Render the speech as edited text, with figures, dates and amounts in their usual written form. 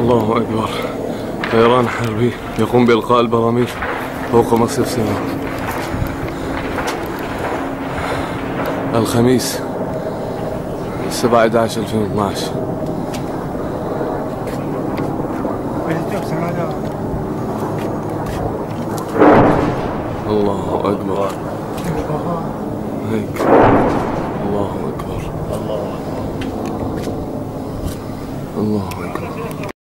الله أكبر. طيران حربي يقوم بإلقاء البراميل فوق مصيف سيناء. الخميس 7/11/2012. الله أكبر. هيك. الله أكبر. الله.